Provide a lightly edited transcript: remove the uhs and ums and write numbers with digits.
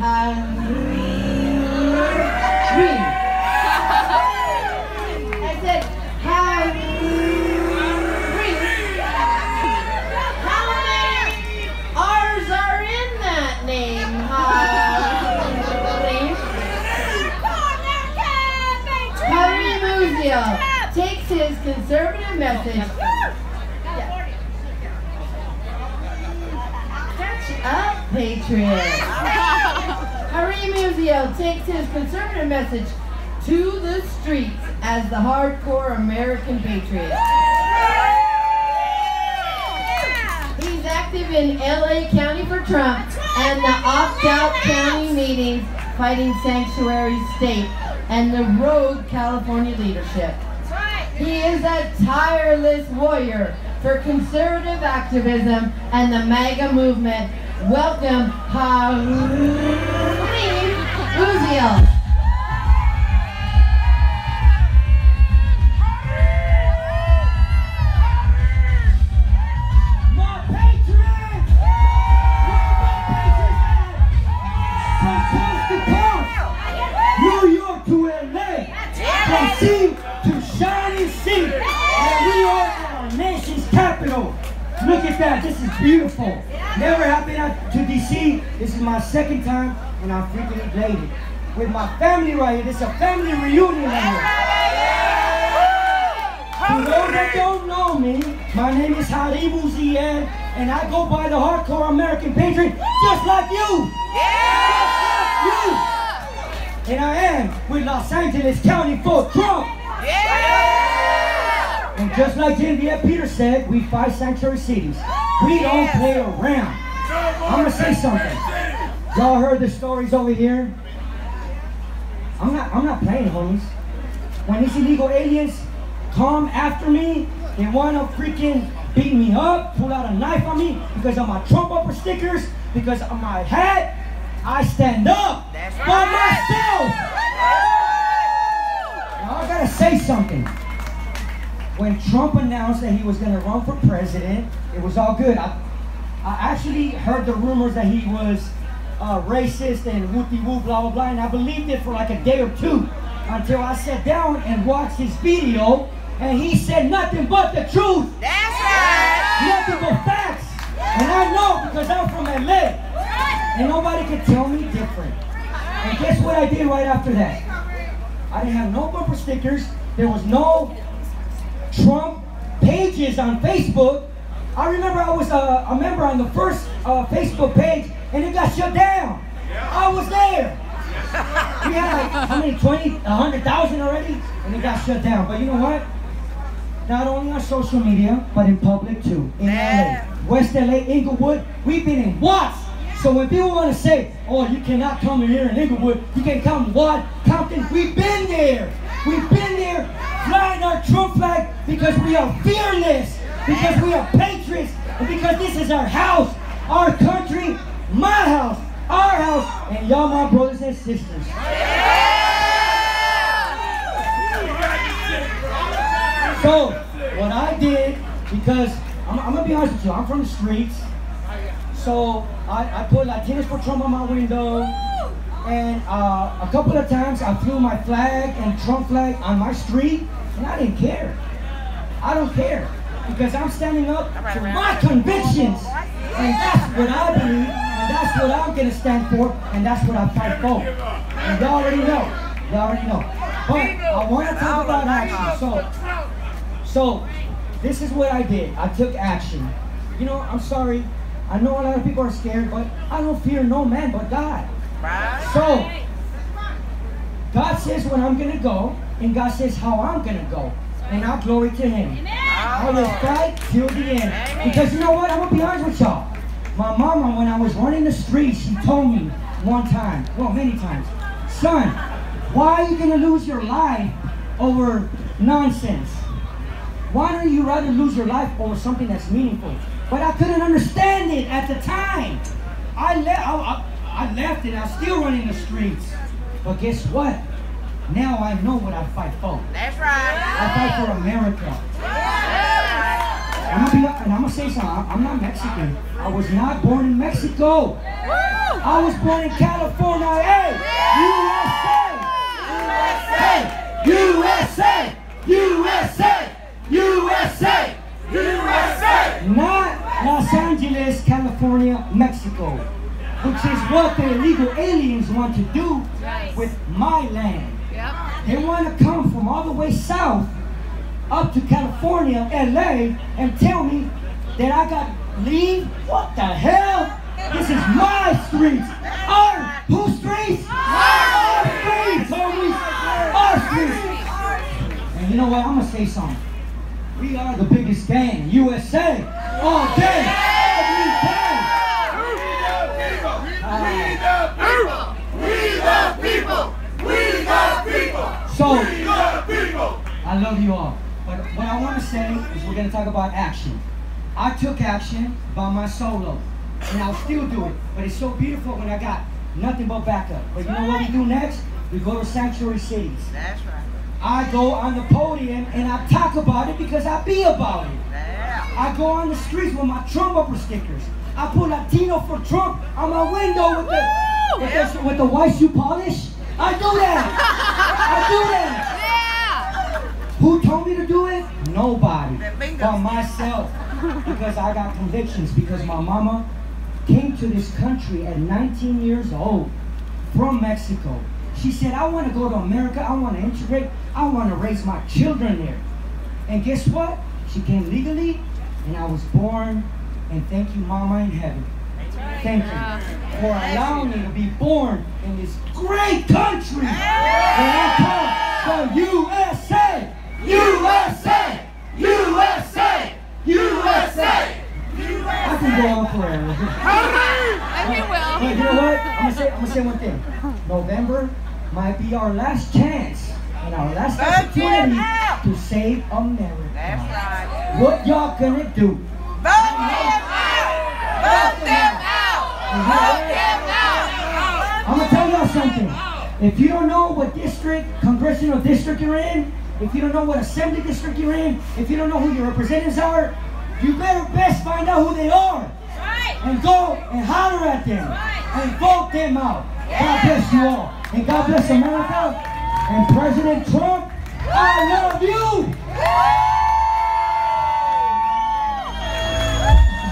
hungry. I said hungry. How many R's are in that name? Harry Muzio takes his conservative message. Catch up, Patriots. Harry Muzio takes his conservative message to the streets as the hardcore American patriot. He's active in LA County for Trump and the opt-out county meetings fighting sanctuary state and the rogue California leadership. He is a tireless warrior for conservative activism and the MAGA movement. Welcome, Harry Muzio. From sea to shining sea, and we are at our nation's capital. Look at that, this is beautiful. Never have been to DC. This is my second time, and I'm freaking elated. With my family right here, this is a family reunion right here. For those that don't know me, my name is Harry Muzio, and I go by the hardcore American patriot, just like you. Just like you. And I am with Los Angeles County for Trump. Yeah! And just like Genevieve Peter said, we fight sanctuary cities. We don't play around. I'm gonna say something. Y'all heard the stories over here? I'm not playing, homies. When these illegal aliens come after me, they wanna freaking beat me up, pull out a knife on me because of my Trump bumper stickers, because of my hat. I stand up for myself. Now I gotta say something. When Trump announced that he was gonna run for president, it was all good. I actually heard the rumors that he was racist and whoopty-woo, blah, blah, blah, and I believed it for like a day or two until I sat down and watched his video and he said nothing but the truth. That's right. Nothing but facts. And I know because I'm from LA. And nobody could tell me different. And guess what I did right after that? I didn't have no bumper stickers. There was no Trump pages on Facebook. I remember I was a member on the first Facebook page and it got shut down. I was there. We had like, how many, 20, 100,000 already? And it got shut down. But you know what? Not only on social media, but in public too. In LA. West LA, Inglewood, we've been in Watts. So when people want to say, oh, you cannot come in here in Inglewood, you can come in Watt, Compton, we've been there. We've been there flying our Trump flag because we are fearless, because we are patriots, and because this is our house, our country, my house, our house, and y'all my brothers and sisters. So, what I did, because I'm going to be honest with you, I'm from the streets. So I put Latinos for Trump on my window, and a couple of times I flew my flag and Trump flag on my street, and I didn't care. I don't care, because I'm standing up for my convictions, and that's what I believe, and that's what I'm going to stand for, and that's what I fight for. And y'all already know. Y'all already know. But I want to talk about action. So this is what I did. I took action. You know, I'm sorry. I know a lot of people are scared, but I don't fear no man but God. So, God says when I'm going to go, and God says how I'm going to go. And I'll glory to Him. I will fight till the end. Because you know what? I'm going to be honest with y'all. My mama, when I was running the streets, she told me one time, well, many times, son, why are you going to lose your life over nonsense? Why don't you rather lose your life over something that's meaningful? But I couldn't understand it at the time. I left and I'm still running the streets. But guess what? Now I know what I fight for. That's right. I fight for America. And I'm going to say something. I'm not Mexican. I was not born in Mexico. I was born in California. Hey, USA! USA! USA! USA! Not Los Angeles, California, Mexico, which is what the illegal aliens want to do with my land. They want to come from all the way south up to California, LA, and tell me that I got leave? What the hell? This is my streets. Whose streets? Our streets, homies. Our streets. And you know what? I'm going to say something. We are the biggest gang. USA. All day. Every day. So, I love you all. But what I want to say is we're going to talk about action. I took action by my solo, and I'll still do it. But it's so beautiful when I got nothing but backup. But you know what we do next? We go to sanctuary cities. That's right. I go on the podium and I talk about it because I be about it. I go on the streets with my Trump bumper stickers. I put Latino for Trump on my window with the white shoe polish. I do that. I do that. Who told me to do it? Nobody. But myself. Because I got convictions. Because my mama came to this country at 19 years old from Mexico. She said, I want to go to America. I want to integrate. I want to raise my children there. And guess what? She came legally, and I was born. And thank you, Mama in heaven. Thank you for allowing me to be born in this great country. And I come from USA, USA, USA, USA. I can go on forever. But you know what? I'm gonna say one thing. November might be our last chance and our last opportunity to save America. That's right. What y'all gonna do? Vote them out! Vote them out! Vote them out! I'm gonna tell y'all something. If you don't know what district, congressional district you're in, if you don't know what assembly district you're in, if you don't know who your representatives are, you better best find out who they are. And go and holler at them. And vote them out. God bless you all. And God bless America. And President Trump, I love you.